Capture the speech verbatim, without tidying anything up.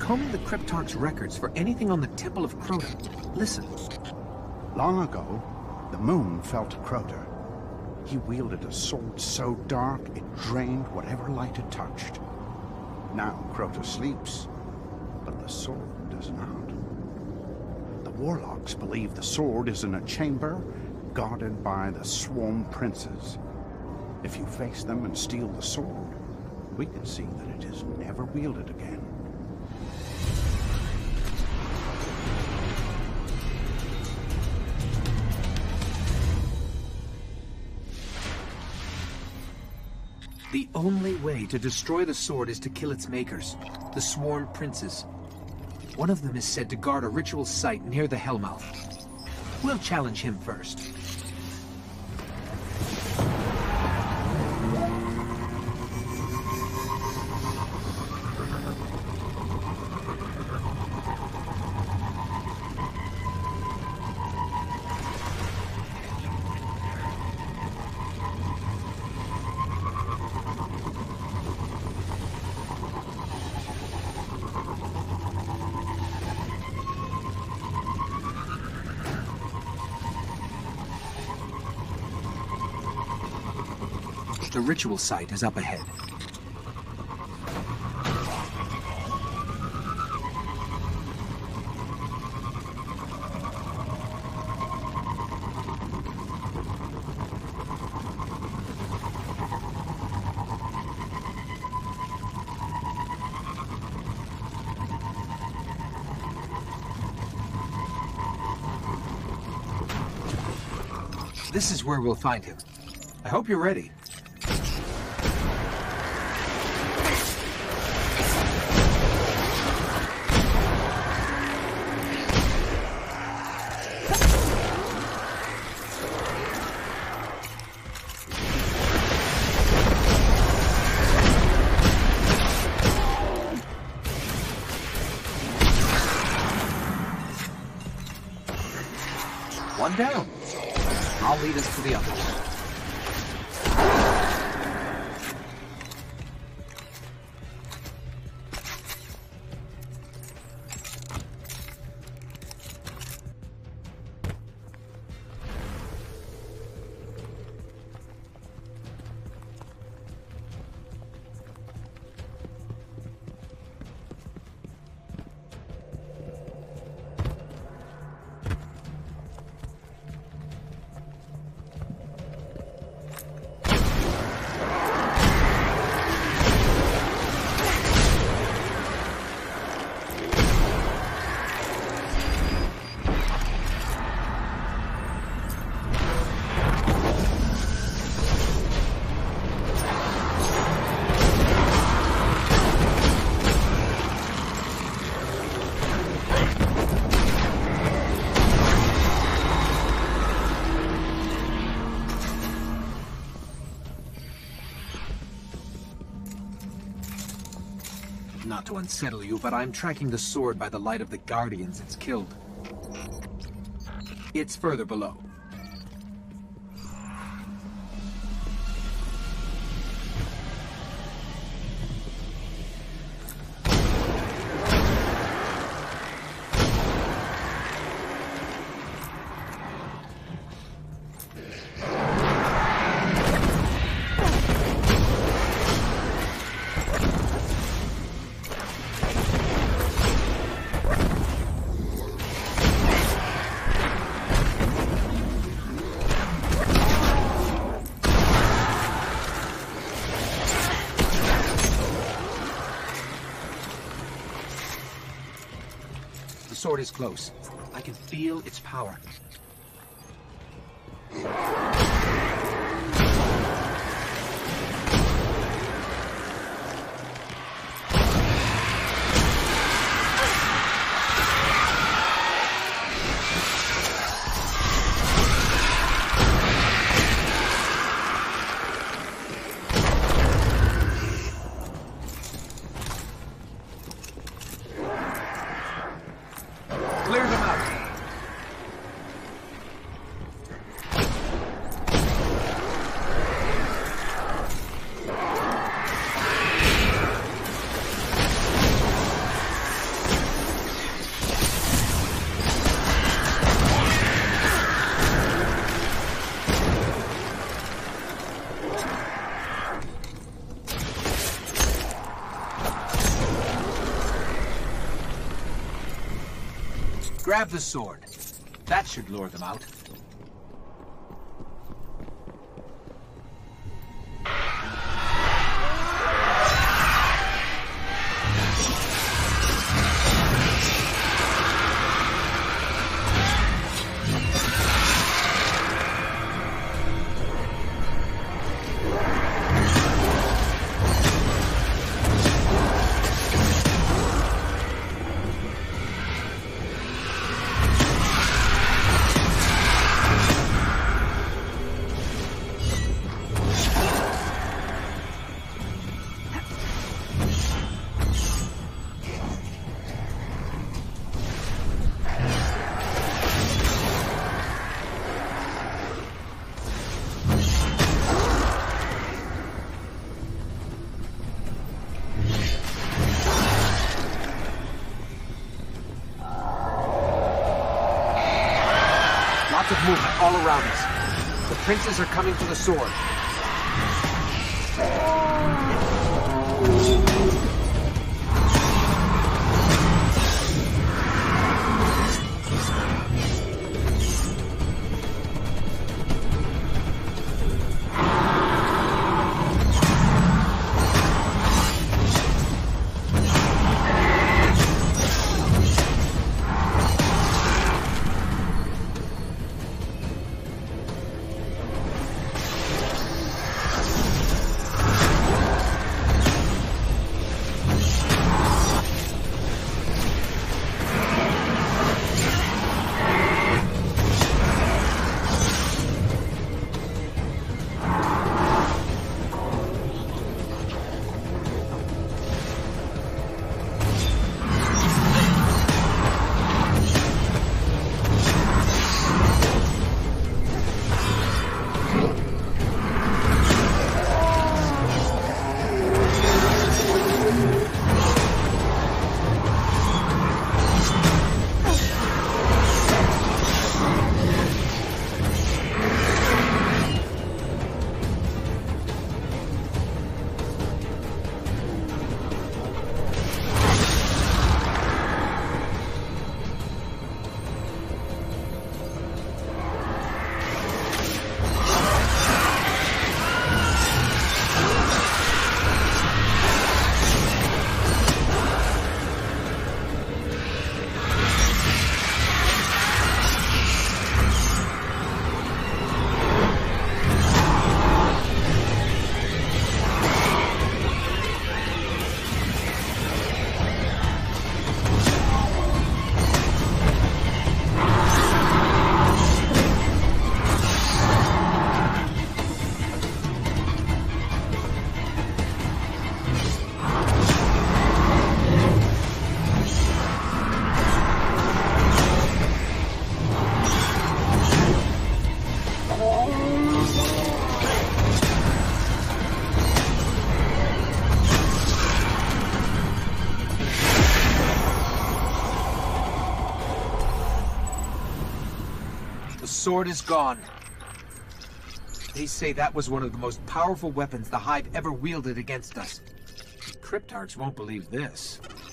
combing the Cryptarch's records for anything on the Temple of Crota. Listen. Long ago, the moon fell to Crota. He wielded a sword so dark it drained whatever light it touched. Now Crota sleeps, but the sword does not. The warlocks believe the sword is in a chamber guarded by the Swarm Princes. If you face them and steal the sword, we can see that it is never wielded again. The only way to destroy the sword is to kill its makers, the Swarm Princes. One of them is said to guard a ritual site near the Hellmouth. We'll challenge him first. The ritual site is up ahead. This is where we'll find him. I hope you're ready. One down. I'll lead us to the others. Not to unsettle you, but I'm tracking the sword by the light of the Guardians it's killed. It's further below. The sword is close. I can feel its power. Clear them out. Grab the sword. That should lure them out. Of movement all around us. The princes are coming for the sword. The sword is gone. They say that was one of the most powerful weapons the Hive ever wielded against us. Cryptarchs won't believe this.